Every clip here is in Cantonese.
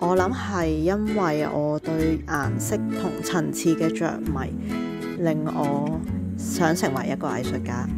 我諗係因為我對顏色同層次嘅着迷，令我想成為一個藝術家。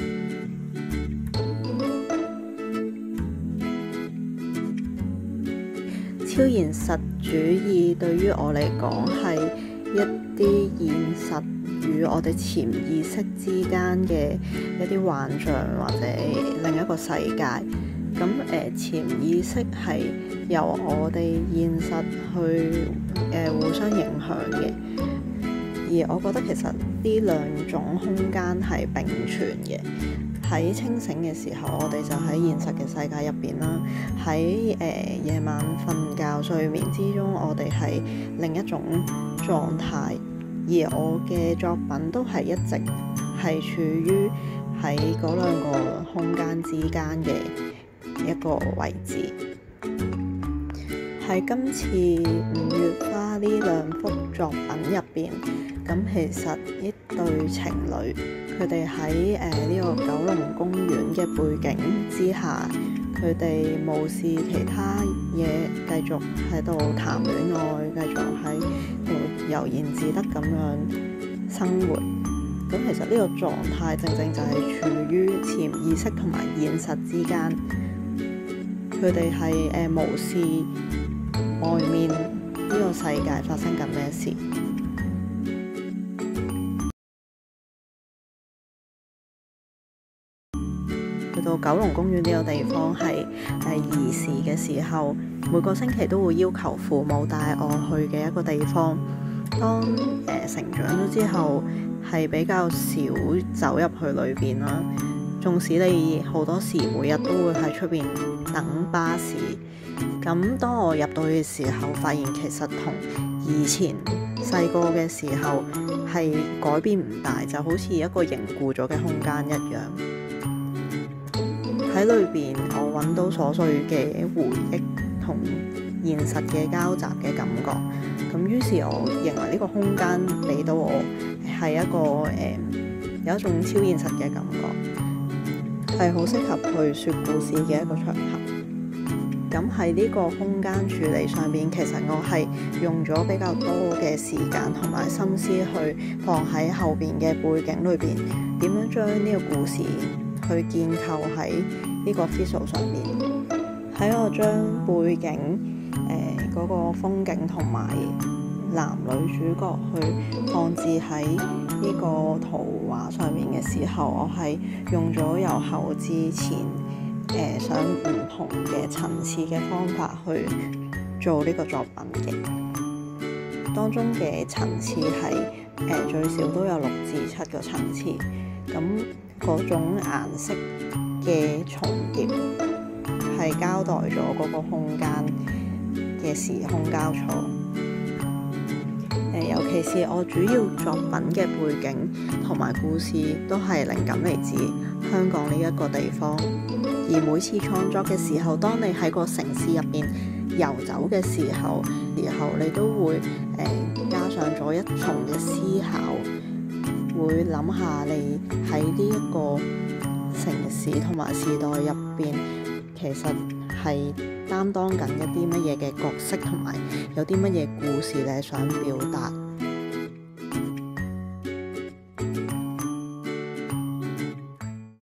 超現實主義對於我嚟講係一啲現實與我哋潛意識之間嘅一啲幻象或者另一個世界。咁潛意識係由我哋現實去互相影響嘅，而我覺得其實呢兩種空間係並存嘅。喺清醒嘅時候，我哋就喺現實嘅世界入邊啦；喺夜晚瞓覺睡眠之中，我哋係另一種狀態。而我嘅作品都係一直係處於喺嗰兩個空間之間嘅一個位置。喺今次5月花呢兩幅作品入邊，咁其實一對情侶，佢哋喺呢個九龍公園嘅背景之下，佢哋無視其他嘢，繼續喺度談戀愛，繼續喺度悠然自得咁樣生活。咁其實呢個狀態正正就係處於潛意識同埋現實之間，佢哋係無視外面呢個世界發生緊咩事。去到九龍公園呢個地方係兒時嘅時候，每個星期都會要求父母帶我去嘅一個地方。當成長咗之後，係比較少走入去裏邊啦。縱使你好多時每日都會喺出邊等巴士，咁當我入到去嘅時候，發現其實同以前細個嘅時候係改變唔大，就好似一個凝固咗嘅空間一樣。喺裏邊，我揾到瑣碎嘅回憶同現實嘅交集嘅感覺。咁於是，我認為呢個空間俾到我係一個有一種超現實嘅感覺，係好適合去說故事嘅一個場合。咁喺呢個空間處理上面，其實我係用咗比較多嘅時間同埋心思去放喺後邊嘅背景裏邊，點樣將呢個故事去建構喺呢個 visual 上面。喺我將背景嗰個風景同埋男女主角去放置喺呢個圖畫上面嘅時候，我係用咗由後至前上唔同嘅層次嘅方法去做呢個作品嘅。當中嘅層次係最少都有6至7個層次，咁嗰種顏色嘅重疊係交代咗嗰個空間嘅時空交錯。尤其是我主要作品嘅背景同埋故事都係靈感嚟自香港呢一個地方。而每次創作嘅時候，當你喺個城市入邊遊走嘅時候，你都會加上咗一重嘅思考，會諗下你喺呢一個城市同埋時代入邊，其實係擔當緊一啲乜嘢嘅角色，同埋有啲乜嘢故事你係想表達。